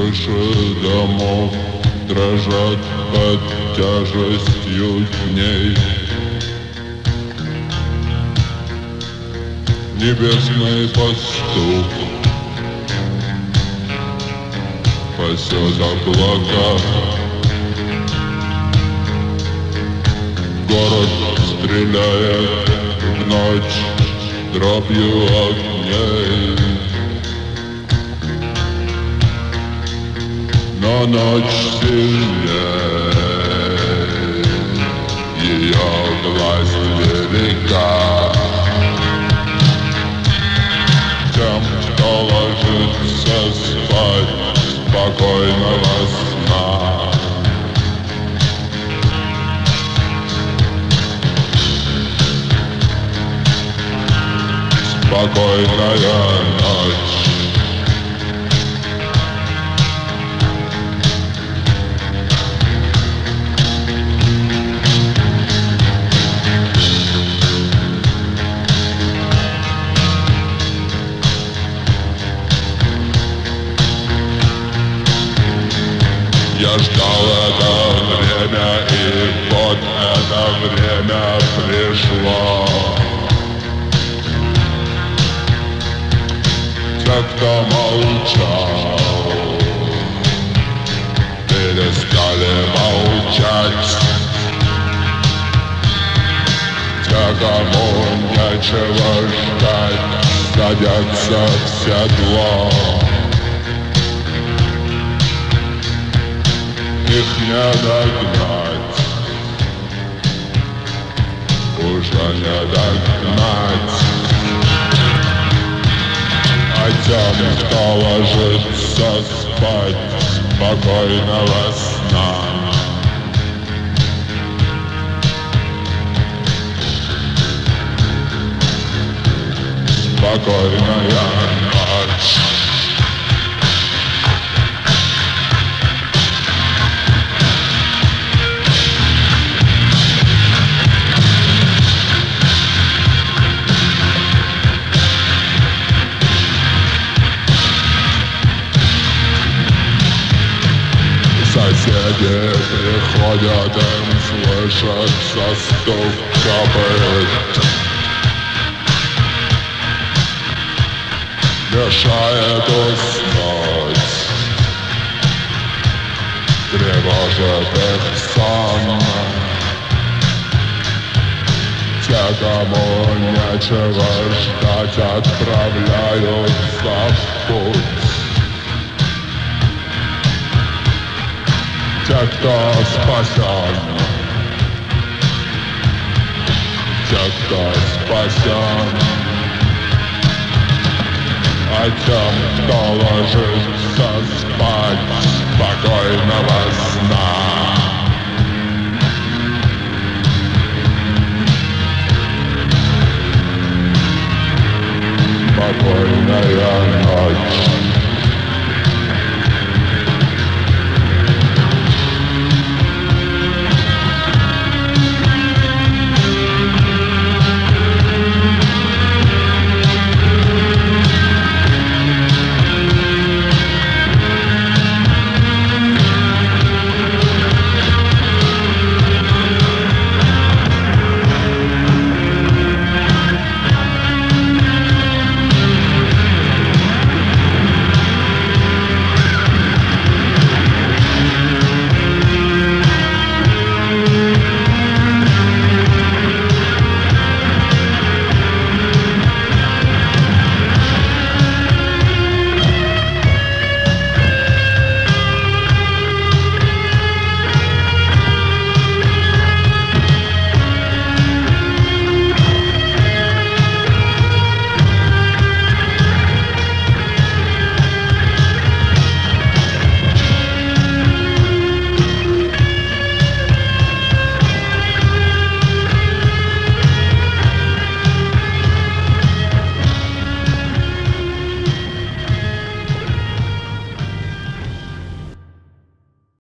Крыши домов дрожат под тяжестью дней. Небесный пастух пасет облака. Город стреляет в ночь дробью огней. Но ночь сильней, ее власть велика. Тем, кто ложится спать, спокойного сна. Спокойная ночь. Я ждал это время, и вот это время пришло. Те, кто молчал, перестали молчать. Те, кому нечего ждать, садятся в седло. Их не догнать, уже не догнать. А тем, кто ложится спать, спокойного сна. Спокойная ночь. Соседи приходят, им слышится стук копыт. Мешает уснуть, тревожит их сон. Те, кому нечего ждать, отправляются в путь. Те, кто спасен, те, кто спасен. А тем, кто ложится спать, спокойного сна.